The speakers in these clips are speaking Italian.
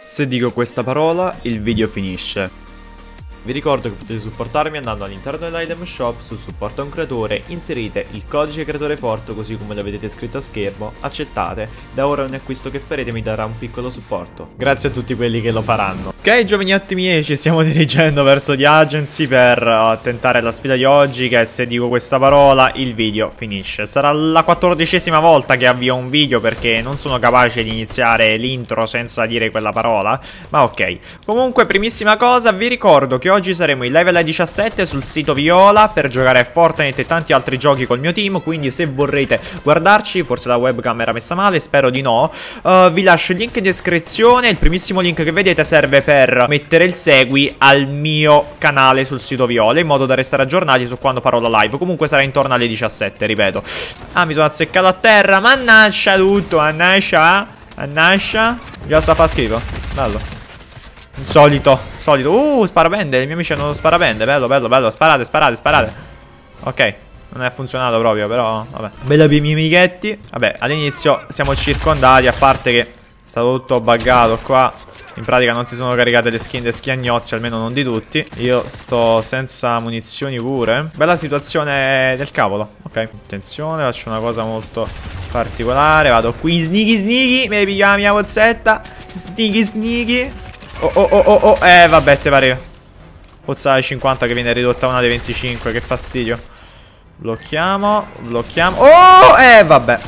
Se dico questa parola, il video finisce. Vi ricordo che potete supportarmi andando all'interno dell'item shop su supporta un creatore, inserite il codice creatore forte così come lo vedete scritto a schermo, accettate, da ora ogni acquisto che farete mi darà un piccolo supporto. Grazie a tutti quelli che lo faranno. Ok giovaniotti miei, ci stiamo dirigendo verso The Agency per tentare la sfida di oggi che se dico questa parola il video finisce. Sarà la 14ª volta che avvio un video perché non sono capace di iniziare l'intro senza dire quella parola, ma ok. Comunque primissima cosa vi ricordo che oggi saremo in live alla 17 sul sito Viola per giocare a Fortnite e tanti altri giochi col mio team, quindi se vorrete guardarci, forse la webcam era messa male, spero di no, vi lascio il link in descrizione. Il primissimo link che vedete serve per mettere il segui al mio canale sul sito Viola in modo da restare aggiornati su quando farò la live. Comunque sarà intorno alle 17, ripeto. Ah, mi sono azzeccato a terra, mannaggia tutto, mannaggia, già sta a fa schifo, bello. Solito. Sparabende, i miei amici hanno sparabende. Bello. Sparate. Ok, non è funzionato proprio, però vabbè. Bella per i miei amichetti. Vabbè, all'inizio siamo circondati, a parte che è stato tutto buggato qua. In pratica non si sono caricate le skin dei schiagnozzi, almeno non di tutti. Io sto senza munizioni pure. Bella situazione del cavolo. Ok, attenzione, faccio una cosa molto particolare. Vado qui, sneaky. Mi pigliamo la mia pozzetta. Sneaky. Oh, vabbè, te pareva. Pozza dei 50 che viene ridotta a una dei 25, che fastidio. Blocchiamo. Oh, vabbè.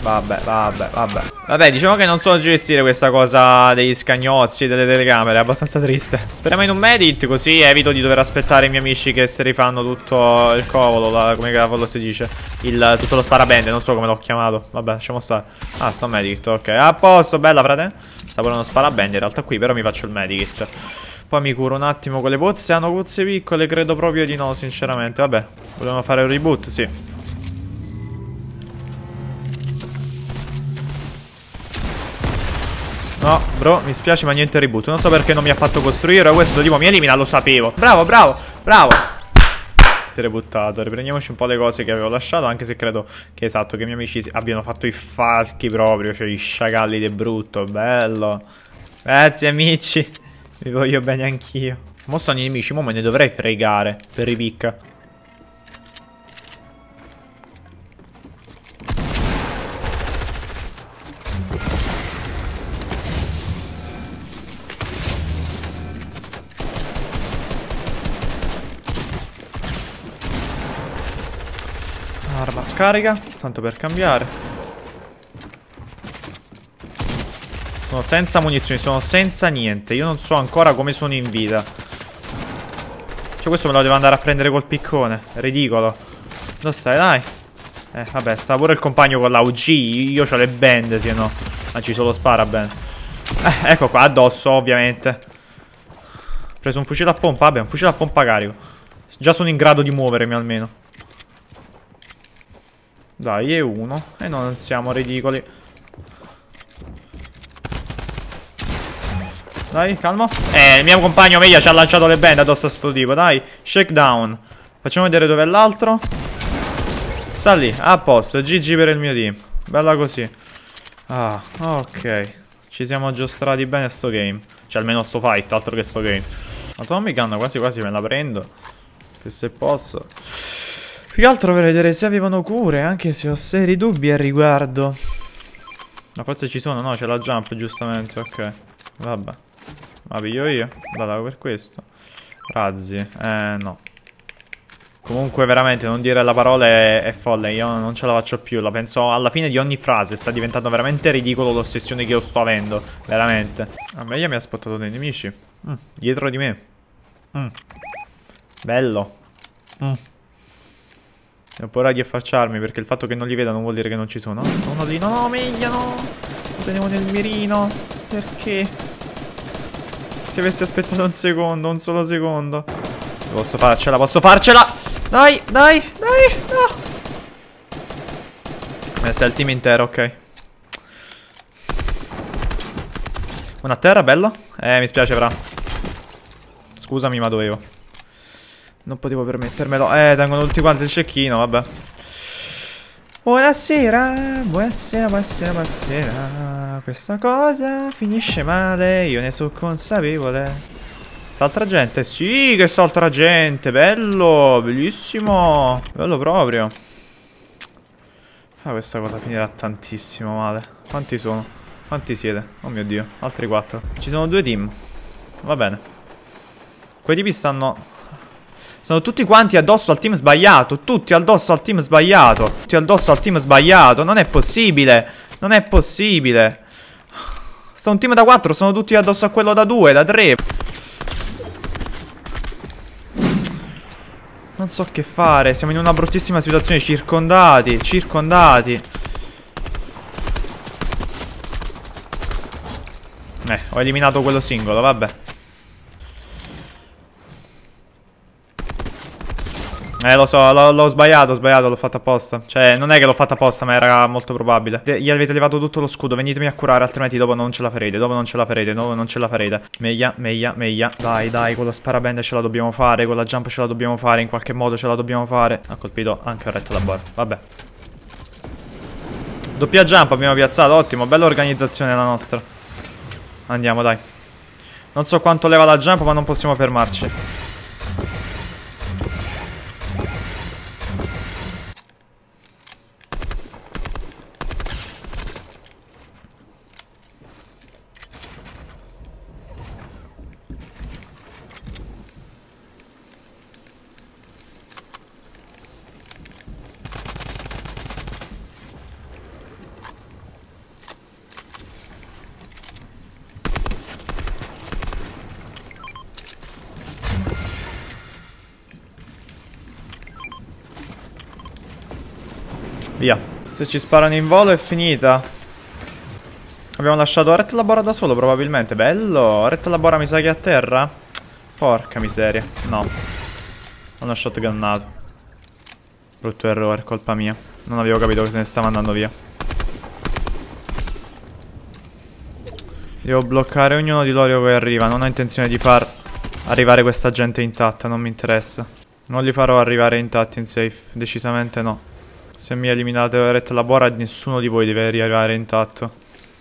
Vabbè, diciamo che non so gestire questa cosa degli scagnozzi e delle telecamere, è abbastanza triste. Speriamo in un medit, così evito di dover aspettare i miei amici che si rifanno tutto il cavolo, come cavolo si dice, tutto lo sparabende, non so come l'ho chiamato. Vabbè, lasciamo stare. Ah, sto medikit, ok. A posto, bella frate. Sta pure uno sparabende in realtà qui, però mi faccio il medikit. Poi mi curo un attimo con le pozze. Hanno pozze piccole? Credo proprio di no, sinceramente. Vabbè, volevano fare un reboot, sì. No, bro, mi spiace ma niente reboot. Non so perché non mi ha fatto costruire. Questo tipo mi elimina, lo sapevo. Bravo. Rebuttato. Riprendiamoci un po' le cose che avevo lasciato. Anche se credo che esatto, che i miei amici abbiano fatto i falchi proprio. Cioè i sciacalli di brutto. Bello. Grazie amici. Vi voglio bene anch'io. Mo stanno i nemici, mo me ne dovrei fregare per ripicca. Arma scarica, tanto per cambiare. Sono senza munizioni, sono senza niente. Io non so ancora come sono in vita. Cioè questo me lo devo andare a prendere col piccone. È ridicolo. Dove stai, dai? Vabbè, sta pure il compagno con la UG. Io ho le bende, se no. Ma ci solo spara bene. Ecco qua, addosso, ovviamente. Ho preso un fucile a pompa, vabbè, un fucile a pompa carico. Già sono in grado di muovermi almeno. Dai, è uno. E no, non siamo ridicoli. Dai, calmo. Il mio compagno meglio ci ha lanciato le bende addosso a sto tipo. Dai, shakedown. Facciamo vedere dov'è l'altro. Sta lì, a posto. GG per il mio team. Bella così. Ah, ok. Ci siamo giostrati bene a sto game. Cioè almeno sto fight, altro che sto game. La Tommy Gun quasi me la prendo. Che se posso. Più che altro per vedere se avevano cure. Anche se ho seri dubbi al riguardo. Ma forse ci sono, no? C'è la jump giustamente, ok. Vabbè. Ma piglio io? Vado per questo. Razzi. No. Comunque veramente non dire la parola è folle. Io non ce la faccio più. La penso alla fine di ogni frase. Sta diventando veramente ridicolo l'ossessione che io sto avendo. Veramente. A me mi ha spottato dei nemici. Dietro di me. Bello. Ho paura di affacciarmi perché il fatto che non li veda non vuol dire che non ci sono. Uno lì. No, meglio no. Lo tenevo nel mirino. Perché? Se avessi aspettato un secondo, un solo secondo. Posso farcela. Dai, no. Sta il team intero, ok. Una a terra, bello. Mi spiace, fra. Scusami, ma dovevo. Non potevo permettermelo. Tengono tutti quanti il cecchino, vabbè. Buonasera. Ma questa cosa finisce male, io ne sono consapevole. Salta gente? Sì, che salta gente. Bello, bellissimo. Bello proprio. Ah, questa cosa finirà tantissimo male. Quanti sono? Quanti siete? Oh mio Dio, altri 4. Ci sono 2 team. Va bene. Quei tipi stanno tutti quanti addosso al team sbagliato. Tutti addosso al team sbagliato. Tutti addosso al team sbagliato. Non è possibile. Non è possibile. Sta un team da 4, sono tutti addosso a quello da 2, da 3. Non so che fare. Siamo in una bruttissima situazione. Circondati. Circondati. Ho eliminato quello singolo, vabbè. Lo so, l'ho sbagliato, l'ho fatto apposta. Cioè, non è che l'ho fatto apposta, ma era molto probabile. Gli avete levato tutto lo scudo, venitemi a curare, altrimenti dopo non ce la farete. Dopo non ce la farete, dopo non ce la farete. Meglio. Dai, dai, con lo sparabende ce la dobbiamo fare, con la jump ce la dobbiamo fare, in qualche modo ce la dobbiamo fare. Ha colpito anche il retto labor, vabbè. Doppia jump abbiamo piazzato, ottimo, bella organizzazione la nostra. Andiamo, dai. Non so quanto leva la jump, ma non possiamo fermarci. Via. Se ci sparano in volo è finita. Abbiamo lasciato Ret Labora da solo probabilmente. Bello. Ret Labora mi sa che è a terra. Porca miseria. No. Hanno shotgunnato. Brutto errore, colpa mia. Non avevo capito che se ne stava andando via. Devo bloccare ognuno di loro che arriva. Non ho intenzione di far arrivare questa gente intatta. Non mi interessa. Non li farò arrivare intatti in safe. Decisamente no. Se mi eliminate Ret Labora, nessuno di voi deve arrivare intatto.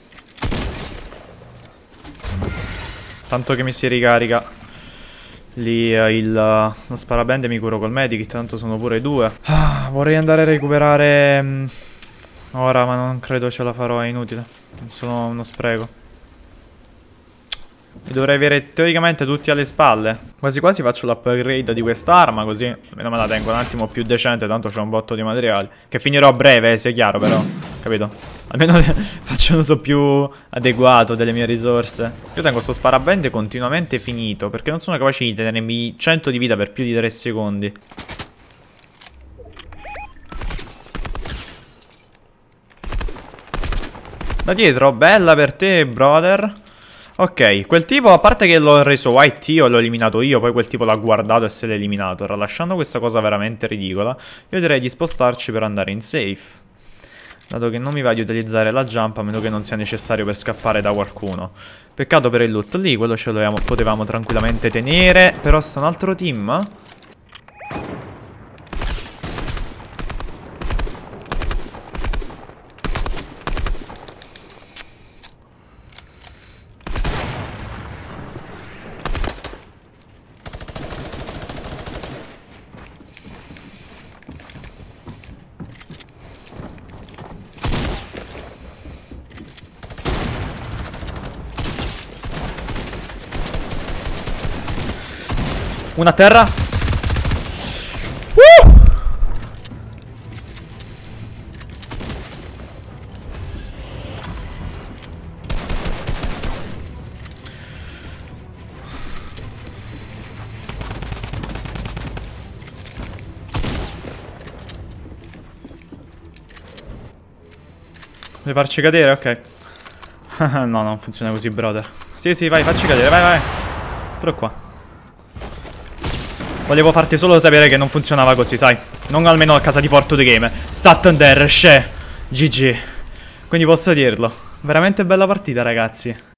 Tanto che mi si ricarica lì lo sparabende, mi curo col medikit, tanto sono pure 2. Vorrei andare a recuperare ora, ma non credo ce la farò, è inutile. Sono uno spreco. Li dovrei avere teoricamente tutti alle spalle. Quasi quasi faccio l'upgrade di quest'arma, così almeno me la tengo un attimo più decente, tanto c'ho un botto di materiali. Che finirò a breve, sia chiaro però, capito? Almeno faccio un uso più adeguato delle mie risorse. Io tengo sto sparabende continuamente finito, perché non sono capace di tenermi 100 di vita per più di 3 secondi. Da dietro, bella per te, brother. Ok, quel tipo, a parte che l'ho reso white io, l'ho eliminato io, poi quel tipo l'ha guardato e se l'ha eliminato, tralasciando questa cosa veramente ridicola, io direi di spostarci per andare in safe. Dato che non mi va di utilizzare la jump, a meno che non sia necessario per scappare da qualcuno. Peccato per il loot lì, quello ce lo potevamo tranquillamente tenere, però sta un altro team. Una a terra. Vuoi farci cadere? Ok. No, non funziona così, brother. Sì, sì, vai, facci cadere, vai, vai. Però qua. Volevo farti solo sapere che non funzionava così, sai. Non almeno a casa di Porto The Game. Stat under, GG. Quindi posso dirlo. Veramente bella partita, ragazzi.